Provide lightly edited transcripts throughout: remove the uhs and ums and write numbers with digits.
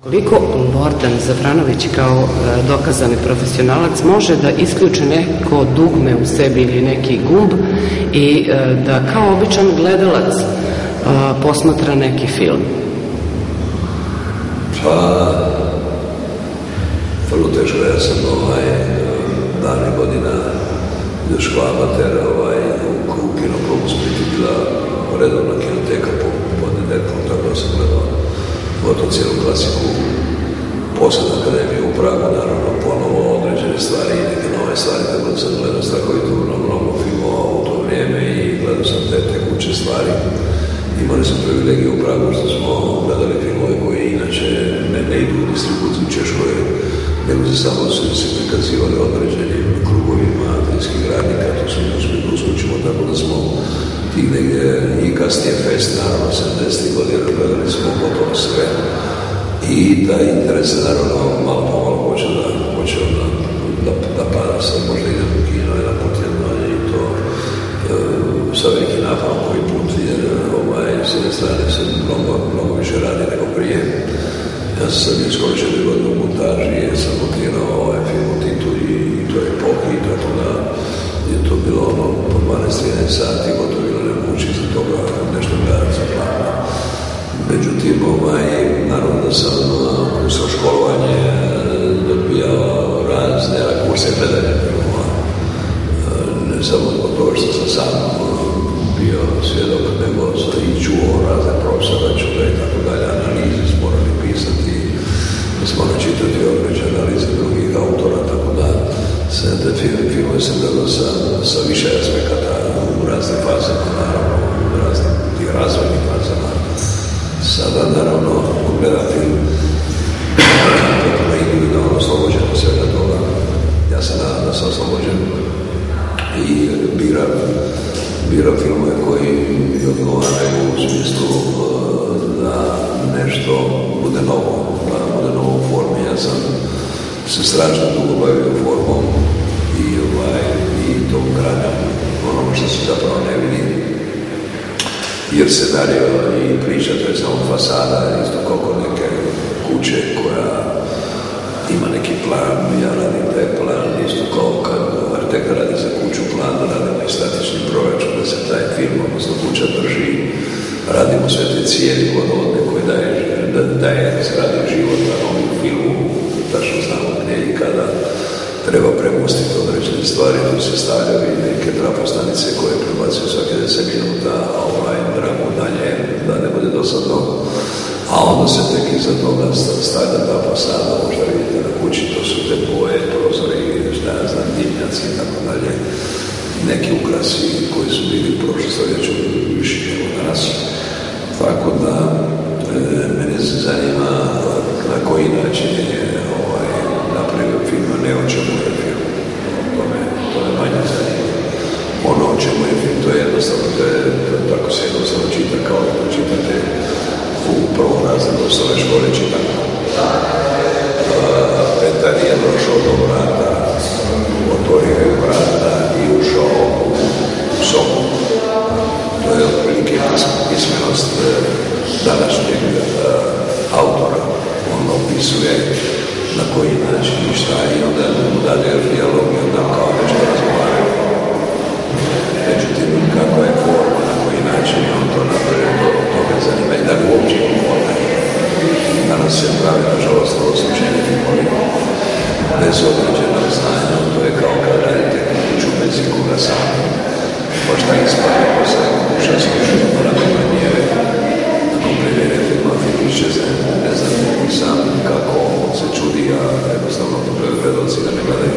Koliko Lordan Zafranović kao dokazani profesionalac može da isključi neko dugme u sebi ili neki gumb i da kao običan gledalac posmatra neki film? Pa, vrlo teško. Ja sam davnih godina još kao amater u kinoklubu Spliti bila redovna kinoteka po nedeljkom, tako da sam gledao gotovo cijelu klasiku. Posle Akademije u Pragu, naravno, ponovo određene stvari i neke nove stvari, tako da sam gledao strahovito mnogo filmova u to vrijeme i gledao sam te tekuće stvari. Imali smo privilegiju u Pragu što smo gledali filmove koji inače ne idu u distribuciju u Češkoj, nego se samo se prikazivali određenim krugovima filmskih radnika, to smo uspjeli uskočimo, tako da smo tih negdje i kasnije Fest, naravno, 70. godina gledali smo gotovo sve. I taj interes je naravno malo po malo počeo da pada. Sad možda idem u kino i naputljeno i to sa veliki napavom koji put, jer s jedne strane se mnogo više radi nego prije. Ja sam sad skoro 4 godine u montaži jer sam montirao ovaj film u Titu i to je epohi, tako da je to bilo po 12-13 sati, gotovo bilo nemoguće za toga nešto gledati za planu. Međutim, naravno da sam kroz školovanje dobijao razne kurse gledanja filmova. Ne samo zbog toga što sam sam bio svjedok, nego sam i čuo razne profesora, čuve i tako dalje, analize smo morali pisati, smo načitati određene analize drugih autora, tako da se te filmove sam gledao sa više aspekata u razne faze, naravno, u raznim tih razvojnih fazama. Sada, naravno, gledam film potpuno individualno oslobođen od svega toga. Ja se nadam da sam oslobođen i biram filmove koji mi odgovaraju u smislu da nešto bude novo, da bude novo u formi. Ja sam se strašno dugo bavio formom i tom gradnjom onoga što se zapravo ne vidi. Jer scenario i priča, to je samo fasada, isto kako neke kuće koja ima neki plan, ja radim taj plan, isto kao kad arhitekt radi za kuću plan, radimo i statični proračun, da se taj film, odnosno kuća drži, radimo sve te cijeli vodovodne koje daje zgradi život na ovom filmu, tačno znamo gdje i kada treba premostiti određene stvari, tu se stavljaju i neke trafostanice koje prebacuju svake 10 minuta, drago dalje, da ne bude dosadno. A onda se tek iza toga stavlja ta fasada, možda vidite na kući, to su te boje, prozori, šta ja znam, dimnjaci i tako dalje. Neki ukrasi koji su bili u prošlom stoljeću više nego danas. Tako da, mene se zanima na koji način je napravio film, a ne o čemu je film. To me manje zanima. Ono o čemu je film, to je jednostavno, tako se jednostavno čita kao da čitate u prvom razredu osnovne škole čitanja. Petar je došao do vrata, otvorio je vrata i ušao u sobu. To je otprilike pismenost današnjeg autora. On opisuje na koji način i šta i onda mu dade dijalog i onda kao nešto razgovaraju. Međutim, kako je forma, na koji način je on to napravio, to me zanima i da li uopće je forma. Danas se pravi, nažalost, ovo slučenje filmovi bez određenog znanja, to je kao kad radite kuću bez ikoga sama. Možda ispadne posle kuća slučenja, nakon manjeve, nakon premijere filma, film iščezne, ne znam ni sam kako on se čudi, a jednostavno gledalci da ne gledaju.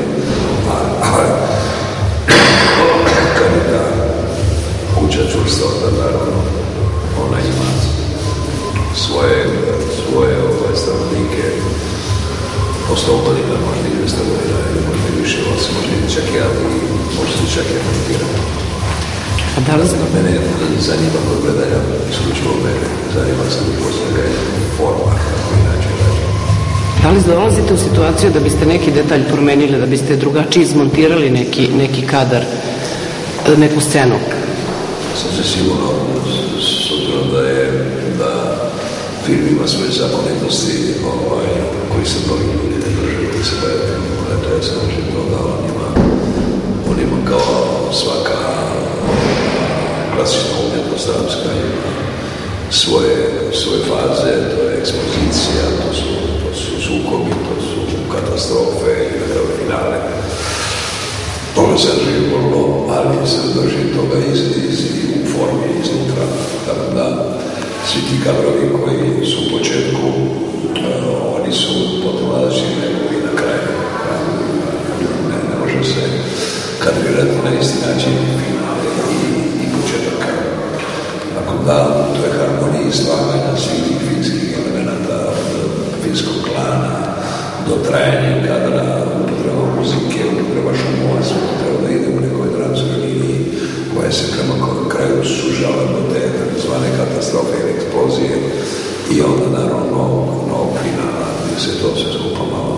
Kad je ta kuća čvrsta, onda naravno ona ima svoje stanovnike po 100 godina, možda i 200 godina, ili možda i više, možda i čak i montirano. Mene zanima kod gledanja, isključivo mene, zanima se mi posljednja forma, kako inače rađe. Da li dolazite u situaciju da biste neki detalj promenili, da biste drugačije izmontirali neki kadar, neku scenu? Sam se sigurno, s obzirom da film ima svoje zakonitosti koji se mnogi ljudi ne drže, koji se bave filmom, to je služi toga, on ima kao svaka klasična umjetnost dramska ima svoje faze, to je ekspozicija, to su sukobi, to su katastrofe i na kraju finale. Toga se drži vrlo, ali se drži toga u formi iznutra, tako da svi ti kadrovi koji su u početku, oni su potpuno različiti i na kraju. Ne može se kadrirati na isti način finale i početak. Tako da, to je harmonija slaganja svih tih filmskih elemenata, od filmskog klana do trajanja kadra, upotreba muzike, upotreba šumova, sve to treba da ide u nekoj dramskoj liniji koja se prema kraju sužava do te zvane katastrofe ili eksplozije i onda naravno novog finala gdje se to sve skupa malo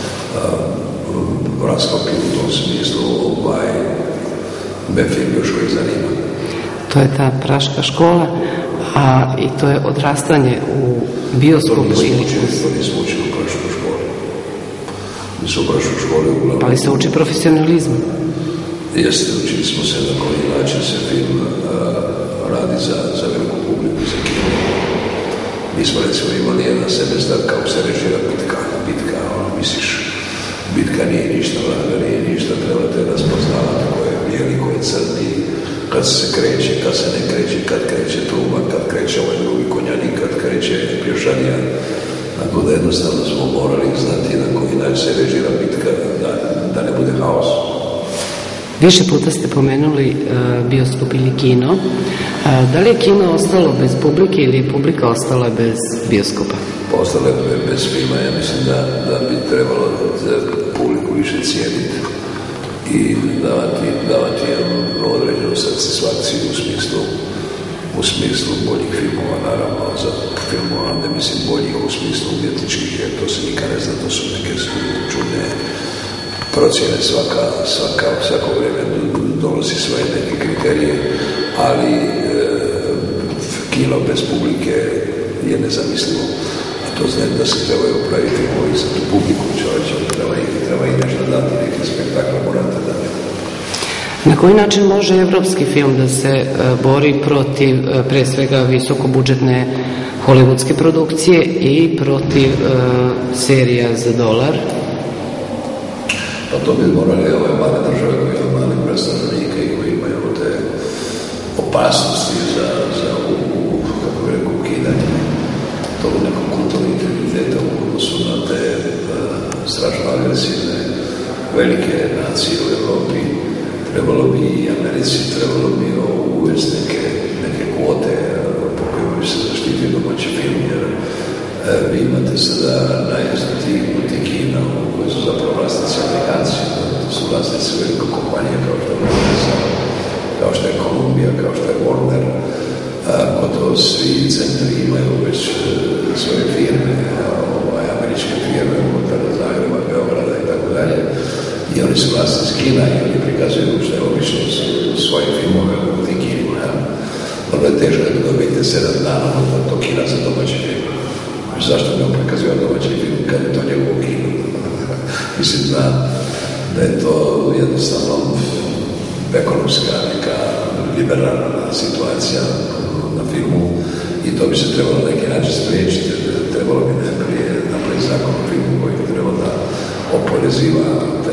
rasklopi u tom smislu me film još uvijek zanima. To je ta Praška škola, i to je odrastanje u bioskopu ili... To nismo učili u Praškoj školi. Mi su u Praškoj školi uglavnom... Ali se uči profesionalizmu. Jeste, učili smo se na koji način se film radi za veliku publiku, za kino. Mi smo recimo imali jedan semestar kako se režira bitka, misliš, bitka nije ništa, vraga nije ništa, trebate raspoznavati ko je bijeli, ko je crni, kad se kreće, kad se ne kreće, kad kreće truba, kad kreće ovaj drugi konjanik, kad kreće pješadija. Tako da jednostavno smo morali znati na koji način se režira bitka, da ne bude haos. Više puta ste pomenuli bioskop ili kino. Da li je kino ostalo bez publike ili je publika ostala bez bioskopa? Ostala je bez filma. Ja mislim da bi trebalo publiku više cijeniti i davati određenu satisfakciju u smislu boljih filmova, naravno za filmova, ne mislim boljih u smislu umjetničkih, jer to se nikad ne zna, to su neke čudne procjene, svako vrijeme donosi svoje neke kriterije, ali kino bez publike je nezamislivo. A to znači da se trebaju upraviti filmovi za tu publiku čovječa, treba i nešto dati, neki spektakl morate dati. Na koji način može evropski film da se bori protiv pre svega visokobudžetne hollywoodske produkcije i protiv serija za $? Pa to bi morali ove male države koje imaju mali broj stanovnika i koji imaju te opasnosti za kako bi rekao, ukidanje tog nekog kulturnog identiteta u odnosu na te strašno agresivne velike nacije u Evropi. Trebalo bi i Americi, trebalo bi uvesti neke kvote po kojima bi se zaštitio domaći film, jer vi imate sada najezati multikina koji su zapravo vlasnici Amerikanci, to su vlasnici veliko kompanije kao što je Universal, kao što je Columbia, kao što je Warner, gotovo svi centri imaju već svoje firme, američke firme, unutar Zagreba, Beograda i tako dalje. I oni su vlasnici kina i oni prikazuju što je obično svoje filmove u tim kinima. Vrlo je teško da dobijete 7 dana od tog kina za domaći film. Zašto ne prikazuje domaći film kad je to njegovo kino? Mislim da je to jednostavno ekonomska neka liberalna situacija na filmu i to bi se trebalo na neki način spriječiti. Trebalo bi najprije napraviti zakon o filmu koji bi trebalo da oporeziva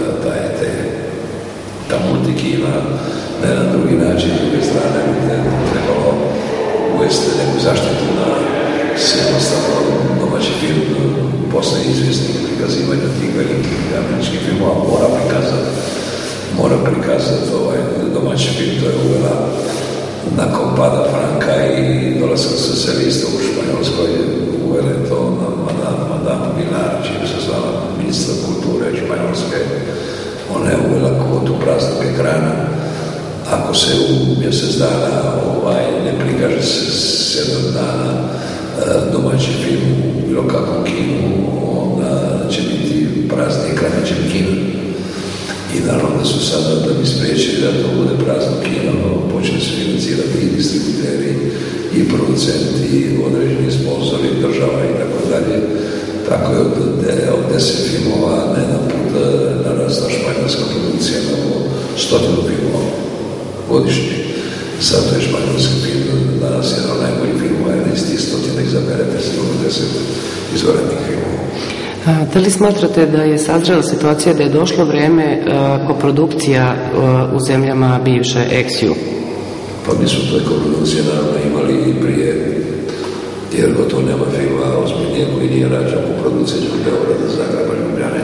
ta multikina na jedan drugi način. S druge strane bi trebalo uvesti neku zaštitu na jednostavno domaći film posle izvjesnih prikazivanja tih velikih američkih filmova mora prikazati domaći film. To je uvela nakon pada franka i dolaska socijalista u Španjolskoj, uvele to na Madame Vilar, čim se zvala ministra kulture Španjolske. Ona je uvela kvotu praznog ekrana. Ako se u mjesec dana ne prikaže se 7 dana domaći film u bilo kakvom kinu, onda će biti prazni ekran na čem kinu. I naravno da su sada, da bi spriječili da to bude prazno kino, počeli su financirati i distributeri i producenti, i određeni sponzori, država i tako dalje. Tako je od 10 filmova na jedan put narasla španjolska produkcija na 100 filmova godišnje. Zato je španjolski film danas jedan od najboljih filmova, jer iz tih 100 izaberete sigurno 10 izvanrednih filmova. Da li smatrate da je sazrela situacija da je došlo vreme koprodukcija u zemljama bivše ex-ju? Pa mi smo toj koprodukcije naravno imali i prije, jer gotovo nema filma ozbiljnije koji nije rađen u produkciji od Beograda, Zagreba, Ljubljane.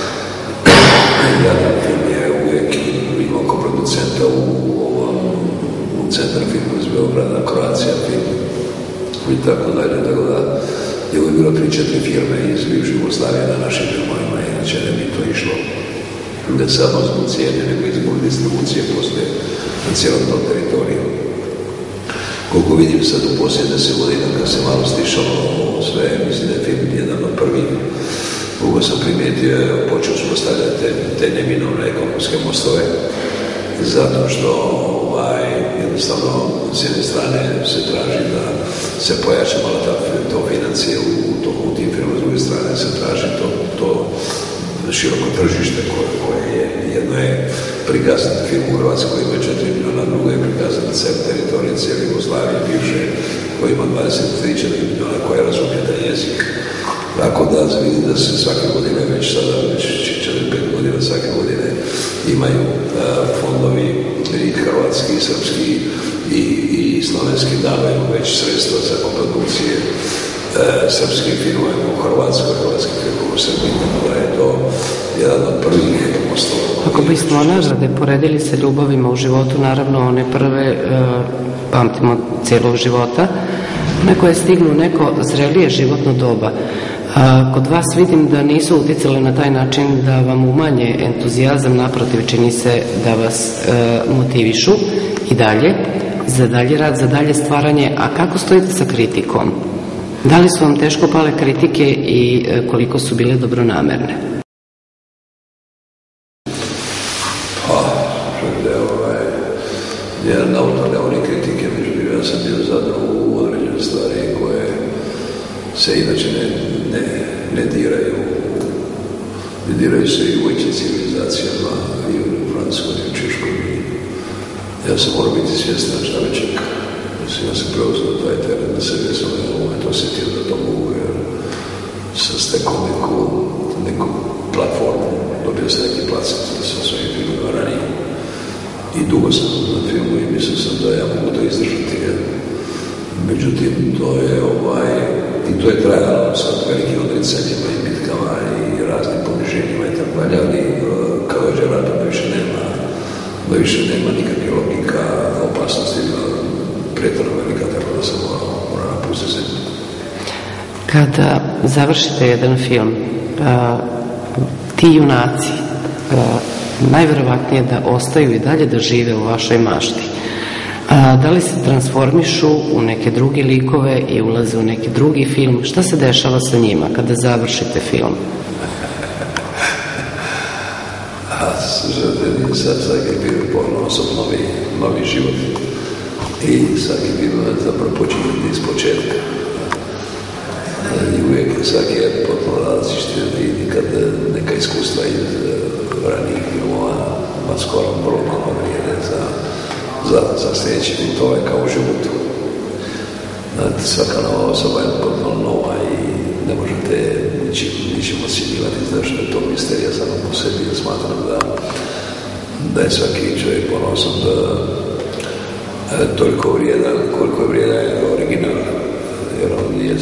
Jedan film je uvijek imao koproducenta u centar filmu iz Beograda, Croatia film i tako dalje, tako da je uvijek bilo 3-4 firme iz bivše Jugoslavije na našim filmovima, inače ne bi to išlo ne samo zbog cijene, nego i zbog distribucije postoje na cijelom tom teritoriju. Koliko vidim sad u posljednje 10 godina, kad se malo stišalo sve, mislim da je film jedan od prvih, koliko sam primijetio, počeo smo stavljati te neminovne ekonomske mostove, zato što jednostavno s jedne strane se traži da se pojača malo to financije u tim firmama, s druge strane se traži to široko tržište koje je, jedno je prikazati film u Hrvatskoj koji ima 4 miliona, drugo je prikazati cijeli teritorij, cijeli Jugoslavije, bivše, koji ima 23-4 miliona, koje razumije taj jezik. Tako da vidim da se svake godine, već 4-5 godina svake godine imaju fondovi i hrvatski, i srpski i slovenski davaju već sredstva za koprodukcije srpskih filmova u Hrvatskoj, hrvatskih filmova u Srbiji, da je to jedan od prvih mostova. Ako bismo nagrade poredili sa ljubavima u životu, naravno one prve pamtimo cijelog života, one koje stignu neko zrelije životno doba. Kod vas vidim da nisu utjecali na taj način da vam umanje entuzijazam, naprotiv čini se da vas motivišu i dalje, za dalje rad, za dalje stvaranje. A kako stojite sa kritikom? Da li su vam teško pale kritike i koliko su bile dobronamerne? Jedan autor nema ni kritike, međutim ja sam bio zadovoljan u određene stvari koje se inače ne diraju. Ne diraju se i u većim civilizacijama, i u Francuskoj, i u Češkoj. Ja sam morao biti svjestan šta me čeka. Ja sam preuzeo taj teren na sebe, sam to osjetio da to mogu, jer sam stekao neku platformu, dobio sam neki placet sa svojim filmima ranije. I dugo sam na filmu i mislio sam da ja mogu to izdržati. Međutim, i to je trajalo sa velikim odricanjima i bitkama i raznim poniženjima i tako dalje, ali kao je rata više nema nikakve logika, opasnosti, pretjerano velika, tako da sam morao napustiti zemlju. Kada završite jedan film, ti junaci najvjerovatnije da ostaju i dalje da žive u vašoj mašti. Da li se transformišu u neke druge likove i ulaze u neki drugi film? Šta se dešava sa njima kada završite film? Svaki film ponosom novi život i svaki film zapravo počinjeti iz početka. I uvijek svaki je potpuno različiti i nikad neka iskustva iz ranijih filmova skoro vrlo malo vrijede za sljedeći film, to je kao u životu. Svaka nova osoba je potpuno nova i ne možete ničim ocjenjivati, zašto je to misterija samo po sebi. Ja smatram da je svaki čovjek ponosan da toliko vrijedan koliko je vrijedan original, jer on je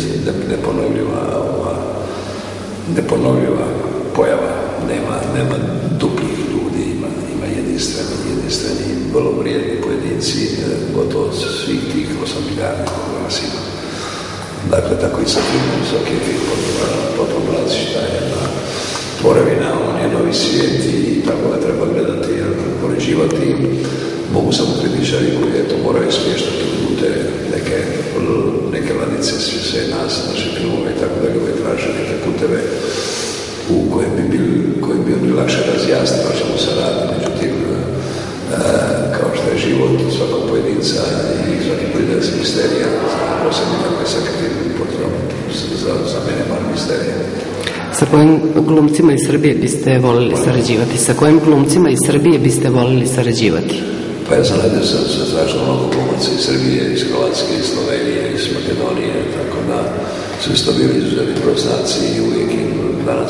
neponovljiva pojava, nema duplih ljudi, ima jedinstveni, vrlo vrijedni pojedinci, gotovo svih tih 8 milijardi koje nas ima. Dakle, tako i sa filmom, svaki je film potpuno različita jedna tvorevina, on je novi svijet i tako da treba gledati, poređivati. Mogu samo kritičari koji to moraju smještati u te neke ladice, sve nas, naše filmove i tako da koji traže neke puteve u kojem bi lakše razjasniti o čemu se radi. Međutim, kao što je život svakog pojedinca i svaki pojedinac misterija, posebno kako je sakritivni potrebno za mene bar misterija. Sa kojim glumcima iz Srbije biste volili sarađivati? Sa kojim glumcima iz Srbije biste volili sarađivati? Pa ja sam radio sa strašno mnogo glumaca iz Srbije, iz Hrvatske, iz Slovenije, iz Makedonije, tako da su isto bili izuzetni profesionalci i uvijek im danas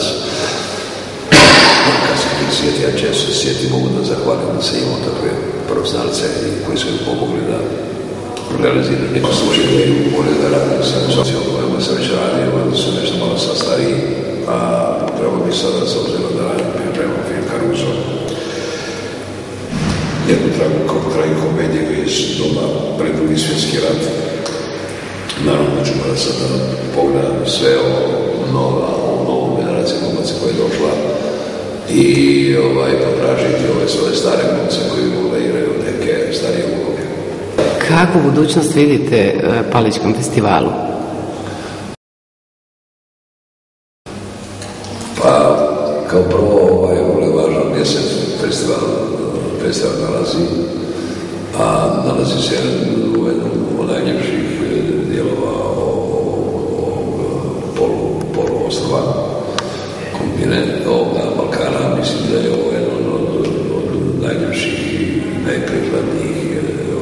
kad se ih sjeti, ja često se sjeti, mogu da zahvalim da se imamo takve profesionalce koji su im pomogli da realiziraju neko slučaj da im bolje da radim sa socijalom kojima sam već radio, da su nešto malo sa stariji, a treba bi sada s obzirom da radim pripremom film Caruso, jednu tragikomediju iz doba pred Drugi svjetski rat. Naravno da ću morati sad da pogledam sve o novu generaciju glumaca koja je došla i potražiti ove svoje stare glumce koji igraju neke starije uloge. Kakvu budućnost vidite Palićkom festivalu? Pa, kao prvo, vrlo je važan mjesec festival nalazi, a nalazi se u jednom od najljepših dijelova poluostrva, kontinenta Balkana. Mislim da je ovo jedan od najljepših i najprikladnijih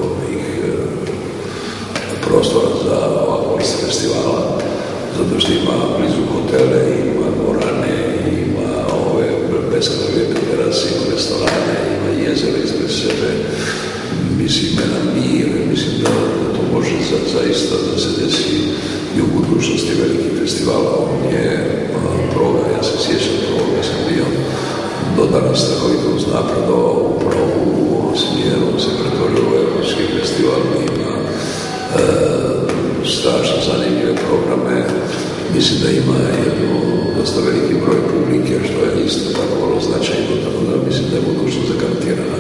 prostora za ovakvu vrstu festivala, zato što ima blizu hotele, ima dvorane, ima ove beskrajno lijepe terase, ima restorane, ima jezera ispred sebe. Mislim, jedan mir, mislim da to može zaista da se desi i u budućnosti veliki festivala. On je proga, ja se sjećam proga, sam bio do danas strahovito uznapredovao upravo u ovom smjeru, se pretvorio u evropski festival, ima strašno zanimljive programe. Mislim da ima dosta veliki broj publike, što je isto tako vrlo značajno, tako da mislim da je budućnost zagarantirana.